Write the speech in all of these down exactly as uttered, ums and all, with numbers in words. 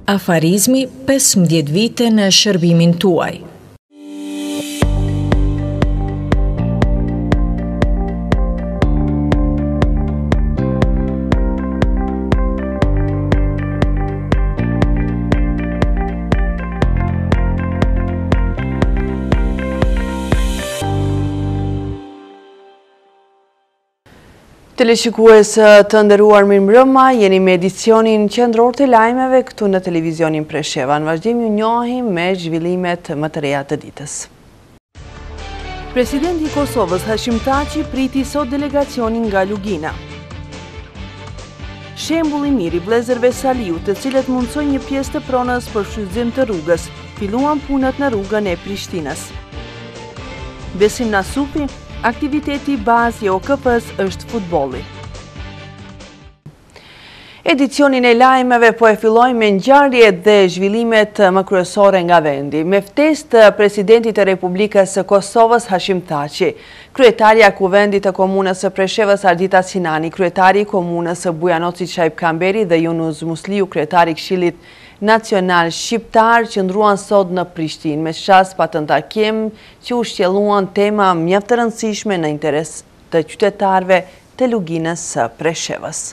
Afarizmi pesëmbëdhjetë vite në shërbimin tuaj. Teleshikues të nderuar, mirëmbrëma, jeni me edicionin qendror të lajmeve këtu në televizionin Presheva. Në vazhdim ju njohim me zhvillimet më të reja të ditës. Presidenti i Kosovës Hashim Thaçi priti sot delegacionin nga Lugina. Shembull i mirë i vëllezërve Saliu, të cilët mundsojnë një pjesë të pronës për shfrytëzim të rrugës, filluan punët në rrugën e Prishtinës. Besim Nasupi, aktiviteti bazë i O K P-s është futbolli. Edicionin e lajmeve po e fillojmë me ngjarjet dhe zhvillimet më kryesore nga vendi. Me ftesë të presidentit të Republikës së Kosovës Hashim Thaçi, kryetaria e Kuvendit të Komunës së Preshevës Ardita Sinani, kryetari i Komunës së Bujanoci Shaib Kamberi dhe Yunus Musliu, kryetari i Këshillit Nacional Shqiptar, qëndruan sot në Prishtinë me shas pa të takim që u shtjelluan tema mjaft të rëndësishme në interes të qytetarëve të Luginës së Preshevës.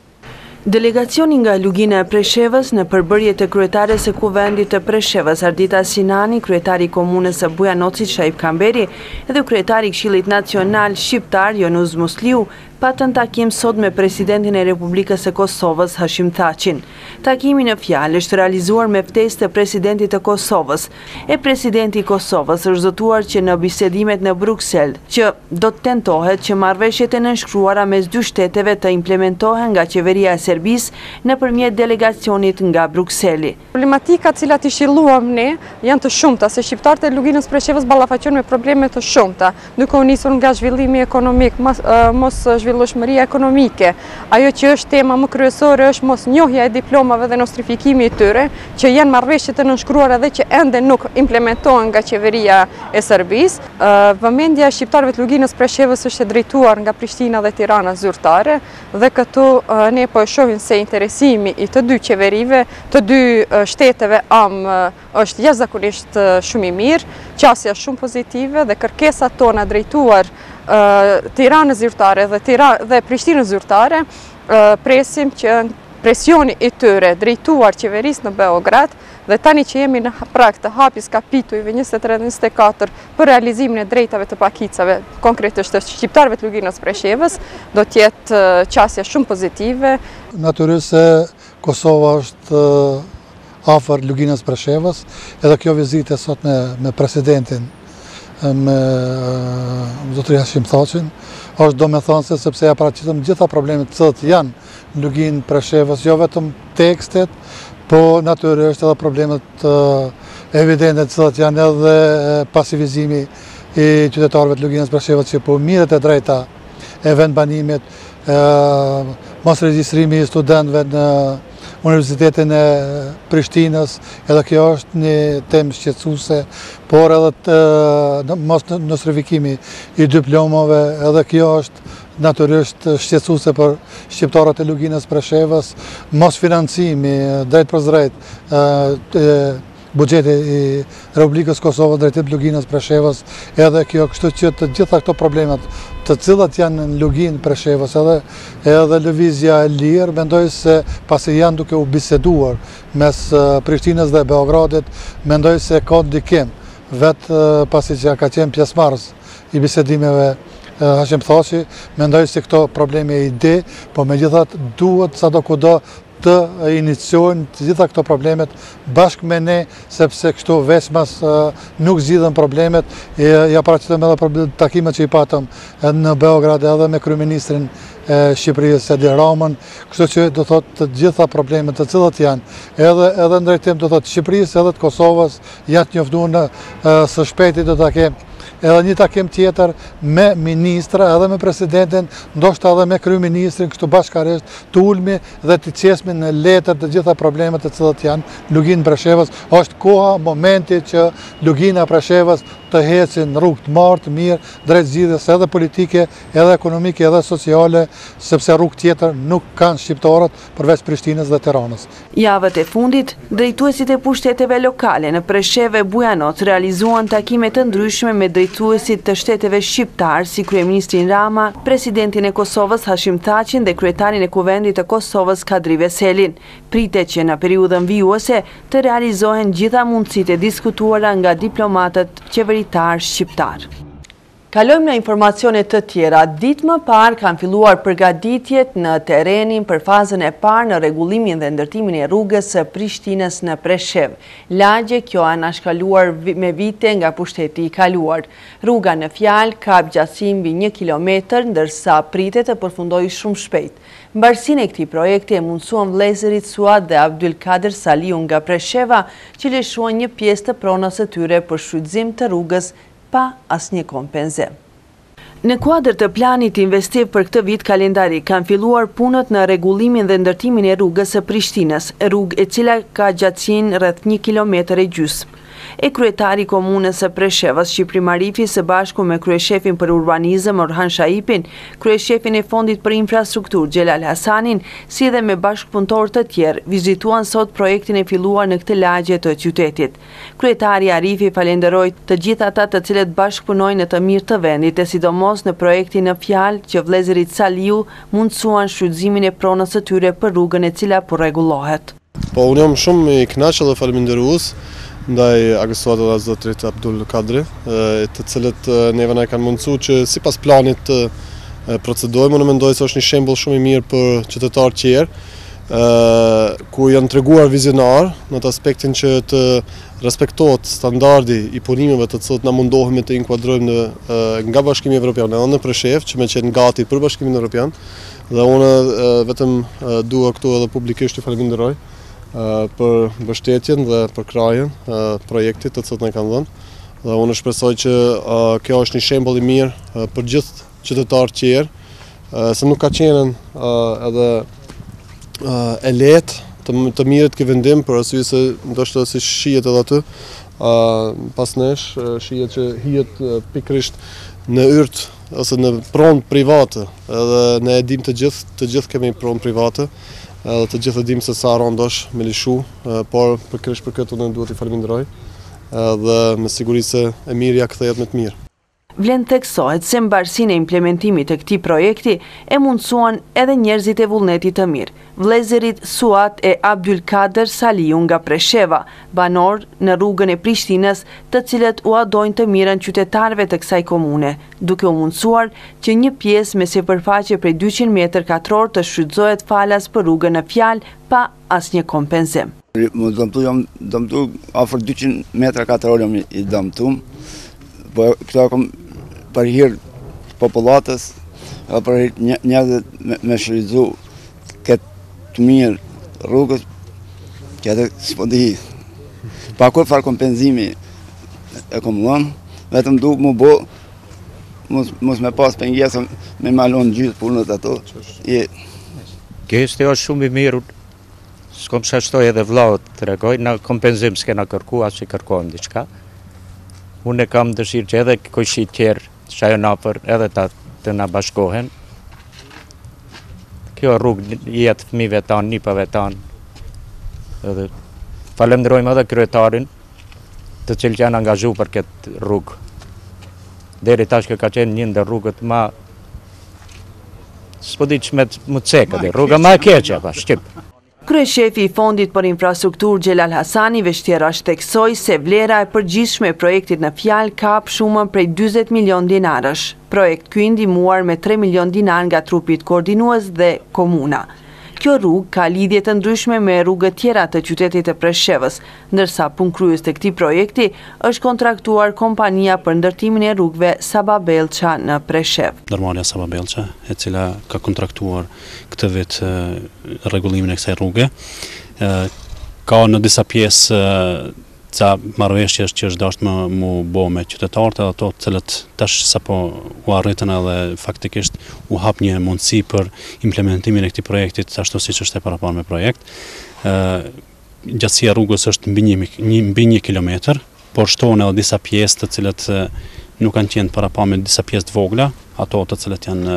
Delegacioni nga Lugina e Preshevës në përbërje të kryetares së Kuvendit të Preshevës Ardita Sinani, kryetari i Komunës së Bujanocit Shaib Kamberi dhe kryetari i Këshillit Nacional Shqiptar Yunus Musliu patën takim sot me presidentin e Republikës së Kosovës Hashim Thaçin. Takimi në fjalë është realizuar me ftesë të presidentit të Kosovës. E presidenti i Kosovës është zotuar që në bisedimet në Bruksel që do të tentohet që marrëveshjet e nënshkruara mes dy shteteve të implementohen nga qeveria e Serbisë nëpërmjet delegacionit nga Brukseli. Problematika të cilat i shilluam ne janë të shumta, se shqiptarët e Luginës Preshevës ballafaqohen me probleme të shumta, duke u nisur nga zhvillimi ekonomik, mos, uh, mos zhvillueshmëria ekonomike. Ajo që është tema më kryesore është mos njohja e diplomave dhe nostrifikimi i tyre, që janë marrëveshje të nënshkruara dhe që ende nuk implementohen nga qeveria e Serbisë. Uh, vëmendja e shqiptarëve të Luginës Preshevës është e drejtuar nga Prishtina dhe Tirana zyrtare, dhe këtu uh, ne po e shohim se interesimi i të dy qeverive, të dy uh, shteteve am uh, është jashtëzakonisht uh, shumë i mirë, qasja shumë pozitive dhe kërkesat tona drejtuar uh, Tiranës zyrtare dhe, tira, dhe Prishtinës zyrtare, uh, presim që presioni i tyre drejtuar qeverisë në Beograd dhe tani që jemi në prag të hapjes kapitujve njëzet e tre njëzet e katër për realizimin e drejtave të pakicave, konkretisht të shqiptarëve të Luginës Preshevës, do të jetë qasja shumë pozitive. Natyrisht se Kosova është afër Luginës Preshevës, edhe kjo vizitë sot me, me presidentin, me zotëri Hashim Thaçin, është do me thonë se sepse ja paraqitëm gjitha problemet të cilët janë në Luginë Preshevës, jo vetëm tekstet, po natyrisht edhe problemet uh, evidente të cilët janë edhe pasivizimi i qytetarëve të Luginës Preshevës që po mirët e drejta e vendbanimit, uh, mos regjistrimi i studentëve në Universitetin e Prishtinës, edhe kjo është një temë shqetësuese, por edhe të, mos nostrifikimi i diplomave, edhe kjo është natyrisht shqetësuese për shqiptarët e Luginës Preshevës, mos financimi drejt për drejt buxheti i Republikës Kosovës drejtim Luginës Preshevës, edhe kjo, kështu që të gjitha këto problemet të cilat janë në Luginë Preshevës edhe, edhe lëvizja e lirë, mendoj se pasi janë duke u biseduar mes Prishtinës dhe Beogradit, mendoj se ka ndikim, vetë pasi që ka qenë pjesëmarrës i bisedimeve Hashim Thaçi, mendoj se këto probleme e ide, po megjithatë duhet sadokudo të iniciojnë të gjitha këto problemet bashkë me ne, sepse kështu vesmas nuk zgjidhen problemet. Ja paraqitëm edhe takimet që i patëm në Beograd edhe me kryeministrin e Shqipërisë Edi Ramën, kështu që do thotë të gjitha problemet të cilat janë, edhe edhe në drejtim do thotë Shqipërisë edhe të Kosovës janë të njoftuar së shpejti do ta kemë edhe një takim tjetër me ministra edhe me presidentin, ndoshta edhe me kryeministrin, kështu bashkarisht të ulmi dhe të qesmi në letër të gjitha problemet të cilët janë Luginë Preshevës. Është koha, momenti që Lugina Preshevës të hecin në rrugë të marrë, të mirë, drejt zgjidhjes edhe politike, edhe ekonomike, edhe sociale, sepse rrugë tjetër nuk kanë shqiptarët përveç Prishtinës dhe Tiranës. Javët e fundit, drejtuesit e pushteteve lokale në Preshevë e Bujanoc realizuan takime të ndryshme me drejtuesit të shteteve shqiptar si kryeministrin Rama, presidentin e Kosovës Hashim Thaqin dhe kryetarin e Kuvendit të Kosovës Kadri Veselin. Pritet që në periudhën vijuese të realizohen gjitha mundësitë e diskutuara nga diplomatët qeveritar shqiptar. Kalojmë në informacione të tjera. Ditë më parë kanë filluar përgatitjet në terenin për fazën e parë në rregullimin dhe ndërtimin e rrugës së Prishtinës në Preshevë. Lagje kjo anë shkaluar me vite nga pushteti i kaluar. Rruga në fjalë ka gjatësi mbi një kilometër, ndërsa pritet të përfundojë shumë shpejt. Mbarsinë e këtij projekti e mundsuan vëllezërit Suat dhe Abdulkader Saliu nga Presheva, që lëshuan një pjesë të pronës së tyre për shfrytëzim të rrugës pa asnjë kompenzim. Në kuadër të planit investiv për këtë vit kalendari, kanë filluar punët në rregullimin dhe ndërtimin e rrugës së Prishtinës, rrugë e cila ka gjatësinë rreth një kilometër e gjysmë. E kryetari komunës së Preshevës, Shqipëri Marifi, së bashku me kryeshefin për urbanizëm Orhan Shaipin, kryeshefin e fondit për infrastruktur Xhelal Hasanin, si dhe me bashkëpunëtorë të tjerë, vizituan sot projektin e filluar në këtë lagje të qytetit. Kryetari Arifi falenderoi të gjithë ata të cilët bashkëpunojnë në të mirë të vendit, e sidomos në projektin në fjalë që vëllezërit Saliu mundsuan shfrytëzimin e pronës së tyre për rrugën e cila po rregullohet. Po unë jam shumë i kënaqur dhe falënderues ndaj agresuar dhe zotrit Abdul Kadri, të cilët neve na kanë mundësuar që sipas planit të procedojmë. Unë mendoj se është një shembull shumë i mirë për qytetarë tjerë, ku janë treguar vizionar në atë aspektin që të respektohet standardi i punimeve të cilët na mundohemi të inkuadrojmë në, nga Bashkimi Evropian edhe në Preshevë, që me qenë gati për Bashkimin Evropian, dhe unë vetëm dua këtu edhe publikisht të falenderoj për mbështetjen dhe për krajen projektit të cilët na kanë dhënë. Dhe unë shpresoj që kjo është një shembull i mirë për gjithë qytetarët tjerë, se nuk ka qenë edhe e lehtë të, të mirët këtë vendim, për arsye se ndoshta si shihet edhe aty, pas nesh shihet që hihet pikërisht në yrt ose në pronë private, edhe ne e dim të gjithë, të gjithë kemi pronë private, edhe të gjithë e dim se sa rondosh me lishu, por përkërisht për këtë unë duhet i falenderoj, dhe me siguri se e mirja kthehet me të mirë. Vlen theksohet se mbarsinë e implementimit të këtij projekti e mundsuan edhe njerëzit e vullnetit të mirë. Vëllezërit Suat e Abdulkader Saliu nga Presheva, banor në rrugën e Prishtinës, të cilët u adojnë të mirën qytetarëve të kësaj komune, duke u mundsuar që një pjesë me sipërfaqe prej dyqind metër katror të shfrytëzohet falas për rrugën në fjalë pa asnjë kompenzim. Më dëmtu jam dëmtu afër dyqind metra katror jam i dëmtuar. Po këto kom për hir popullatës, për njerëzit me, me shfrytëzu këtë të mirë rrugës, këtë s'po di. Pa kur far kompenzimi e kom dhënë, vetëm du më bo, mos, mos me pas pengesë me malon gjithë punët ato. Je... Kesti është shumë i mirë, s'kom shashtoj edhe vllaut të regoj, në kompenzim s'kena kërku, as që kërkojmë diçka. Unë kam dëshirë që edhe kojshit tjerë që ajo napër edhe ta të na bashkohen. Kjo rrugë jetë fëmijëve tanë, nipave tanë. Edhe falenderojmë edhe kryetarin të cilë që janë angazhu për këtë rrugë. Deri tash që ka qenë një ndër rrugët ma... s'po di që me më cekë, rruga ma e keqe, pa, Shqip. Kryeshefi i Fondit për Infrastruktur Xhelal Hasani vështirash theksoi se vlera e përgjithshme e projektit në fjalë ka hap shumën prej dyzet milion dinarësh. Projekt ky ndihmuar me tre milion dinar nga trupit koordinues dhe komuna. Kjo rrugë ka lidhje të ndryshme me rrugët tjera të qytetit të Preshevës, ndërsa punëkryes të këtij projekti është kontraktuar kompania për ndërtimin e rrugëve Saba Bellça në Preshevë. Ndërmarrja Saba Bellça, e cila ka kontraktuar këtë vit rregullimin e kësaj rruge, ka në disa pjesë ca marrëveshje që është dashur më mu bo me qytetarët edhe ato të cilët tash sapo u arritën edhe faktikisht u hap një mundësi për implementimin e këtij projekti ashtu siç është e paraparë me projekt. Ë gjatësia rrugës është mbi një, një, mbi një kilometër, por shtohen edhe disa pjesë të cilët nuk kanë qenë paraparë me disa pjesë të vogla, ato të cilët janë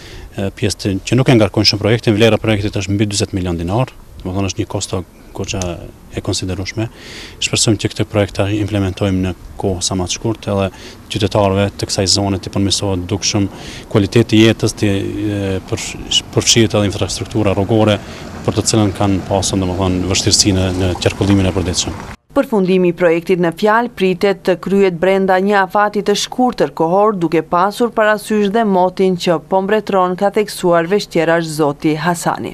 pjesë që nuk e ngarkojnë shumë projektin. Vlera e projektit është mbi dyzet milion dinar, domethënë është një kosto goxha e konsiderueshme. Shpresojmë që këtë projekt ta implementojmë në kohë sa më të shkurtë edhe qytetarëve të kësaj zone të përmirësohet dukshëm kualiteti i jetës, të përfshihet edhe infrastruktura rrugore për të cilën kanë pasur domethënë vështirësinë në qarkullimin e përditshëm. Përfundimi i projektit në fjalë pritet të kryhet brenda një afati të shkurtër kohor, duke pasur parasysh dhe motin që po mbretëron ka theksuar veçtjerash zoti Hasani.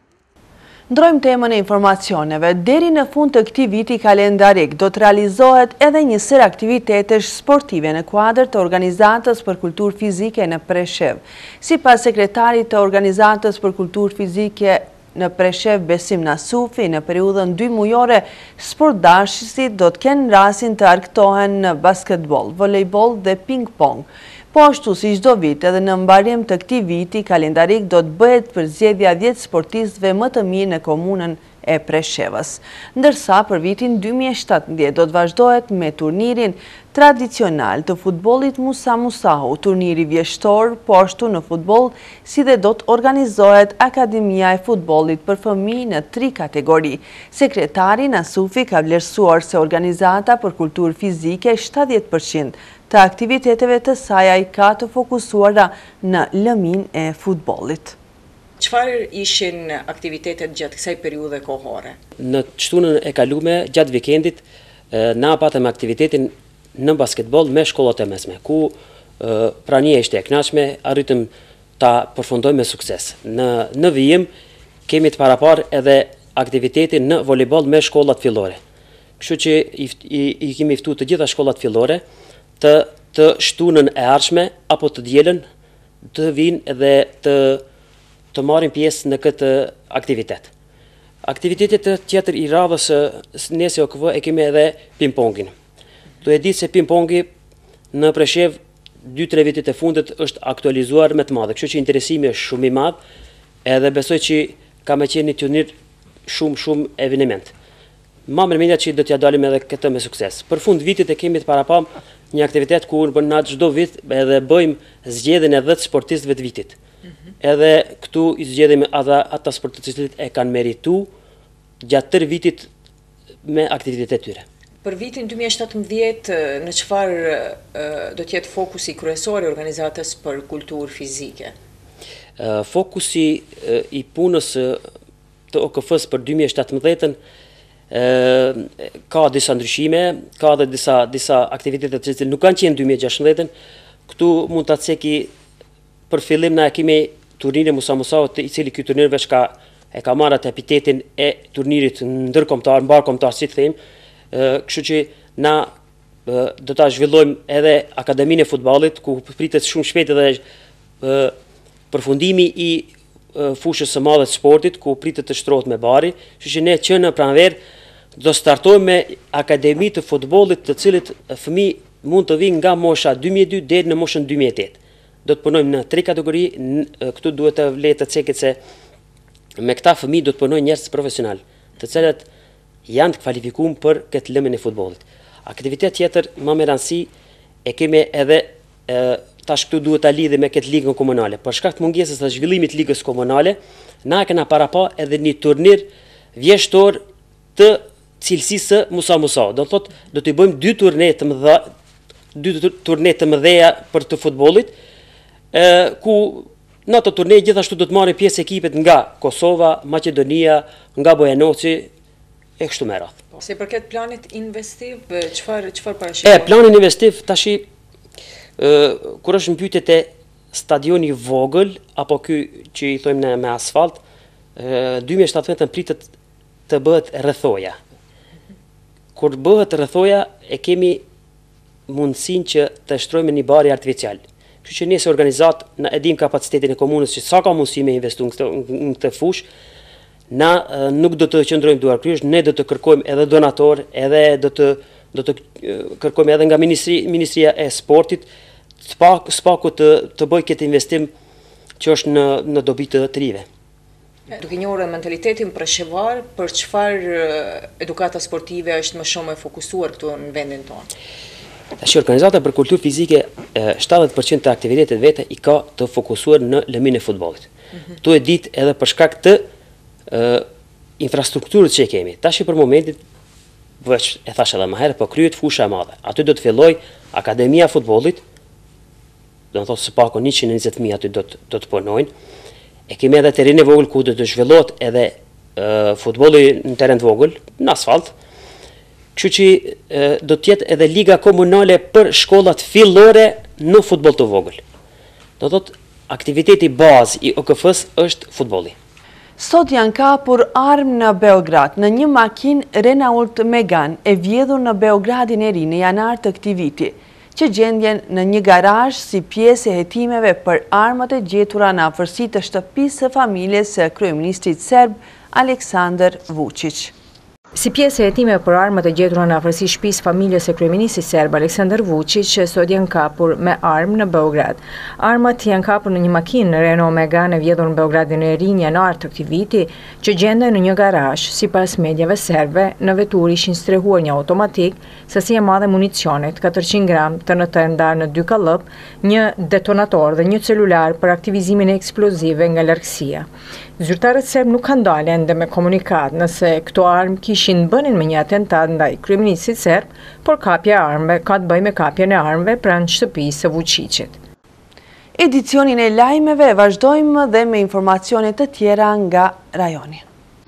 Ndrojmë temën e informacioneve. Deri në fund të këtij viti kalendarik do të realizohet edhe një sër aktivitetesh sportive në kuadër të Organizatës për Kulturë Fizike në Preshev. Sipas sekretarit të Organizatës për Kulturë Fizike në Preshev Besim Nasufi, në periudhën dy mujore, sportdashësit do të kenë rastin të argëtohen në basketbol, volejbol dhe ping-pong. Po ashtu si çdo vit, edhe në mbarim të këtij viti kalendarik do të bëhet përzgjedhja dhjetë sportistëve më të mirë në komunën e Preshevës. Ndërsa për vitin dy mijë e shtatëmbëdhjetë do të vazhdohet me turnirin tradicional të futbollit Musa Musahu, turniri vjeshtor, po ashtu në futboll, si dhe do të organizohet Akademia e futbollit për fëmijë në tri kategori. Sekretari Nasufi ka vlerësuar se Organizata për Kulturë Fizike shtatëdhjetë përqind të aktiviteteve të saj ka të fokusuara në lëmin e futbollit. Çfarë ishin aktivitetet gjatë kësaj periudhe kohore? Në shtunën e kalume, gjatë vikendit, na patëm aktivitetin në basketbol me shkollat e mesme, ku prania ishte e kënaqshme, arritëm ta përfundojmë me sukses. Në, në vijim, kemi të parapar edhe aktivitetin në volejbol me shkollat fillore. Kështu që i, i, i kemi ftuar të gjitha shkollat fillore, të, të shtunën e ardhshme apo të dielën të vinë edhe të, të marrin pjesë në këtë aktivitet. Aktivitetet të tjetër i radhës nesë O K V e kemi edhe ping-pongin. Tu e di se ping-pongi në Preshev dy tre vitet e fundit është aktualizuar me të madhe, kështu që interesimi është shumë i madh, edhe besoj që ka me qenë një turnir shumë shumë eveniment. Ma mërmendja që do t'ja dalim edhe këtë me sukses. Për fund vitit e kemi të parapam një aktivitet ku në na çdo vit edhe bëjmë zgjedhjen e dhjetë sportistëve të vitit. Mm-hmm. Edhe këtu i zgjedhim ata ata sportistët e kanë merituar gjatë tërë vitit me aktivitetet tyre. Për vitin dy mijë e shtatëmbëdhjetë, në çfarë do të jetë fokusi kryesor i Organizatës për Kulturë Fizike? Fokusi i punës të O K F-s për dy mijë e shtatëmbëdhjetën ka disa ndryshime, ka dhe disa, disa aktivitetet që nuk kanë qenë dy mijë e gjashtëmbëdhjetën. Këtu mund të ceki për fillim na e kemi turnirin Musa Musahu, i cili ky turnir veç ka e ka marrë atë epitetin e turnirit ndërkombëtar, mbarkombëtar, si të thënë. Kështu që na do ta zhvillojmë edhe Akademinë e futbollit, ku pritet shumë shpejt edhe përfundimi i fushës së madhe të sportit, ku pritet të shtrohet me bari. Kështu që ne që në pranverë do startojmë me Akademi të futbollit, të cilit fëmijë mund të vinë nga mosha dy mijë e dy deri në moshën dy mijë e tetë. Do të punojmë në tre kategori, këtu duhet të vletë të ceket se me këta fëmijë do të punojnë njerëz profesional, të cilët janë të kvalifikuar për këtë lëmin e futbollit. Aktivitet tjetër më me rëndësi e kemi edhe e, tash këtu duhet ta lidhim me këtë ligën komunale. Për shkak të mungesës së zhvillimit të ligës komunale, na kena parapa edhe një turnir vjeshtor të cilësisë Musa Musahu. Do thotë do të bëjmë dy turne të mëdha, dy turne të mëdha për të futbollit, e, ku në ato turne gjithashtu do të marrin pjesë ekipet nga Kosova, Maqedonia, nga Bojanoci e kështu me radhë. Se përket planit investiv, çfarë çfarë parashikohet? E planin investiv tashi kur është në pyetjet e stadioni vogël apo ky që i thojmë ne me asfalt, dy mijë e shtatëdhjetë pritet të bëhet rrethoja. Kur bëhet rrethoja e kemi mundësinë që të shtrojmë një bari artificial. Kështu që ne si organizat na e dim kapacitetin e komunës që sa ka mundësi me investu në këtë, në këtë fushë, Na nuk do të qëndrojmë duar krysh, ne do të kërkojmë edhe donator, edhe do të, do të kërkojmë edhe nga Ministri, Ministria e Sportit, spaku të, të bëj këtë investim që është në, në dobi të të rive. Duke njohur mentalitetin preshevar, për çfarë edukata sportive është më shumë e fokusuar këtu në vendin tonë? Tash organizata për kulturë fizike, shtatëdhjetë përqind të aktivitetet vete i ka të fokusuar në lëmin e futbollit. Mm-hmm. Tu e ditë edhe për shkak të uh, infrastrukturës që kemi. Tash për momentin, veç e thash edhe më herë, po kryhet fusha e madhe. Aty do të filloj Akademia e Futbollit, do të thotë së paku njëqind e njëzet mijë aty do të do të punojnë. E kemi edhe terren e vogël ku do të zhvillohet edhe uh, futbolli në terren të vogël, në asfalt. Kështu që uh, do të jetë edhe liga komunale për shkollat fillore në futboll të vogël. Do të thotë aktiviteti bazë i O K F-s është futbolli. Sot janë kapur armë në Beograd. Në një makinë Renault Megane e vjedhur në Beogradin e ri në janar të këtij viti, që gjendjen në një garazh si pjesë e hetimeve për armët e gjetura në afërsi të shtëpisë së familjes së kryeministrit serb Aleksandar Vučić. Si pjesë e hetimeve për armët e gjetura në afërsi shtëpisë familjes së kryeministrit serb Aleksandar Vučić, sot janë kapur me armë në Beograd. Armët janë kapur në një makinë Renault Megane e vjedhur në Beogradin e ri në janar të këtij viti, që gjenden në një garazh. Sipas mediave serbe, në vetur ishin strehuar një automatik, sasi e madhe municionit, katërqind gram T N T ndarë në dy kallëp, një detonator dhe një celular për aktivizimin e eksplozive nga largësia. Zyrtarët serb nuk kanë dalë ende me komunikat nëse këto armë kishin bënin me një atentat ndaj kryeministit serb, por kapja e armëve ka të bëjë me kapjen e armëve pranë shtëpisë së Vučićit. Edicionin e lajmeve vazhdojmë dhe me informacione të tjera nga rajoni.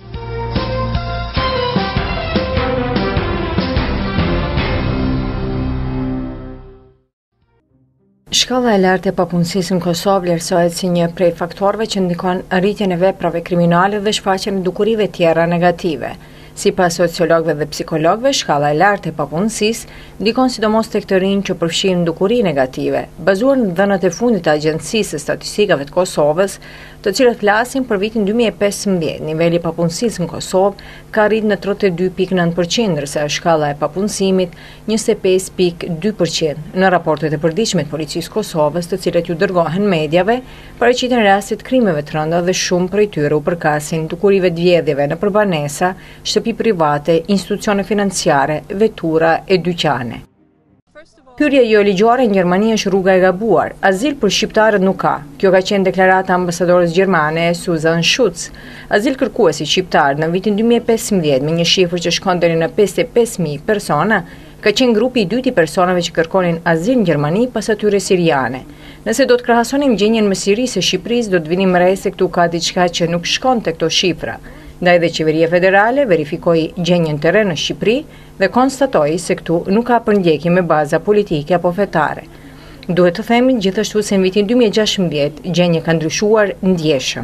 Shkalla e lartë e papunësisë në Kosovë vlerësohet si një prej faktorëve që ndikon rritjen e veprave kriminale dhe shfaqjen e dukurive tjera negative. Sipas sociologëve dhe psikologëve, shkalla e lartë e papunësisë ndikon sidomos tek të rinj që përfshin dukuri negative. Bazuar në dhënat e fundit të Agjencisë së Statistikave të Kosovës, të cilët flasin për vitin dy mijë e pesëmbëdhjetë, niveli i papunësisë në Kosovë ka rritur në tridhjetë e dy pikë nëntë përqind, ndërsa shkalla e papunësimit njëzet e pesë pikë dy përqind. Në raportet e përditshme të Policisë Kosovës, të cilat ju dërgohen mediave, paraqiten raste të krimeve të rënda dhe shumë prej tyre u përkasin dukurive të vjedhjeve nëpër banesa, shtëpi private, institucione financiare, vetura e dyqane. Hyrja jo ligjore në Gjermani është rruga e gabuar. Azil për shqiptarët nuk ka. Kjo ka qenë deklarata ambasadores gjermane Susan Schutz. Azil kërkuesi shqiptarë në vitin dy mijë e pesëmbëdhjetë me një shifër që shkon deri në pesëdhjetë e pesë mijë persona, ka qenë grupi i dytë i personave që kërkonin azil në Gjermani pas atyre siriane. Nëse do të krahasonim gjendjen me Sirisë e Shqipërisë, do të vinim re se këtu ka diçka që nuk shkon te këto shifra. Ndaj dhe qeveria federale verifikoi gjendjen të re në Shqipëri dhe konstatoi se këtu nuk ka përndjekje me baza politike apo fetare. Duhet të themi gjithashtu se në vitin dy mijë e gjashtëmbëdhjetë gjendja ka ndryshuar ndjeshëm.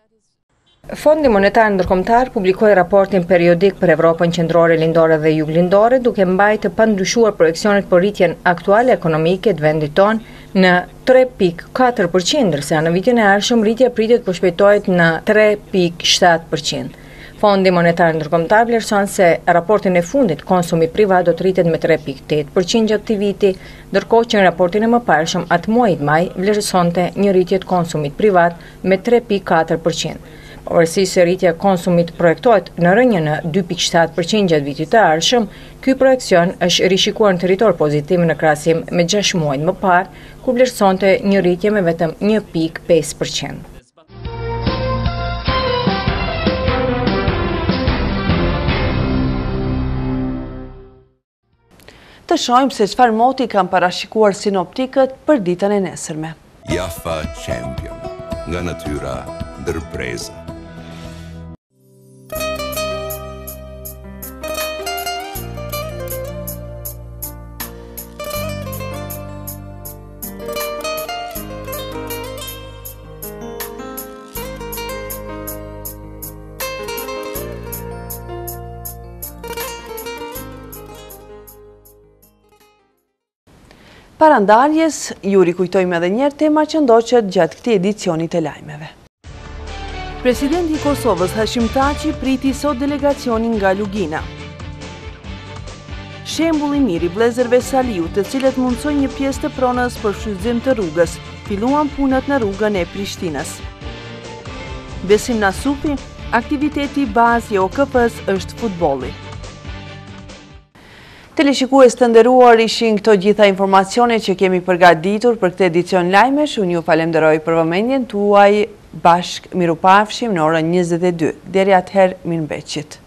Fondi Monetar Ndërkombëtar publikoi raportin periodik për Evropën qendrore, lindore dhe juglindore, duke mbajtë të pandryshuar projeksionet për rritjen aktuale ekonomike të vendit tonë në tre pikë katër përqind, ndërsa në vitin e ardhshëm rritja pritet të shpejtohet në tre pikë shtatë përqind. Fondi Monetar Ndërkombëtar vlerëson se raportin e fundit konsumi privat do të rritet me tre pikë tetë përqind gjatë këtij viti, ndërkohë që në raportin e mëparshëm atë muajit maj vlerësonte një rritje të konsumit privat me tre pikë katër përqind. Pavarësisht se rritja e konsumit projektohet në rënje në dy pikë shtatë përqind gjatë vitit të ardhshëm, ky projekcion është rishikuar në territor pozitiv në krahasim me gjashtë muajt më parë, ku vlerësonte një rritje me vetëm një pikë pesë përqind. Të shohim se çfarë moti kanë parashikuar sinoptikët për ditën e nesërme. Jaffa Champion, nga natyra ndërpreza. Parandarjes, ju rikujtojmë edhe njerë tema që ndoqët gjatë këtij edicioni të lajmeve. Presidenti i Kosovës Hashim Thaçi priti sot delegacionin nga Lugina. Shembull i mirë i vëllezërve Saliu, të cilët mundsojnë një pjesë të pronës për shfrytëzim të rrugës, filluan punët në rrugën e Prishtinës. Besim Nasupi, aktiviteti bazë i O K P-s është futbolli. Teleshikues të nderuar, ishin këto gjitha informacione që kemi përgatitur për këtë edicion lajmesh. Unë ju falenderoj për vëmendjen tuaj. Bashk mirupafshim në orën njëzet e dy. Deri atëherë, mirëmbëqjet.